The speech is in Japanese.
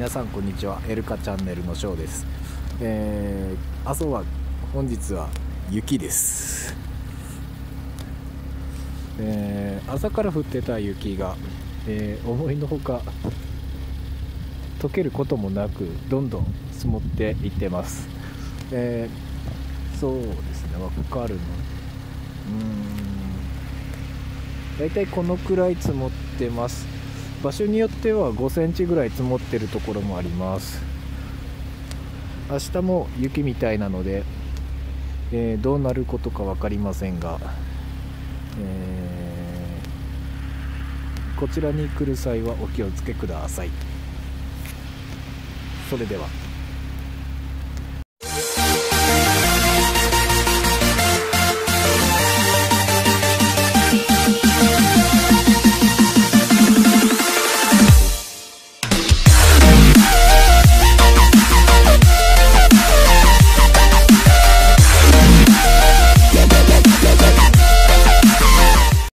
皆さんこんにちは。エルカチャンネルのショーです。阿蘇は本日は雪です。朝から降ってた雪が、思いのほか溶けることもなくどんどん積もっていってます。そうですね、わかるのだいたいこのくらい積もってます。場所によっては5センチぐらい積もってるところもあります。明日も雪みたいなので、どうなることか分かりませんが、こちらに来る際はお気をつけください。それでは。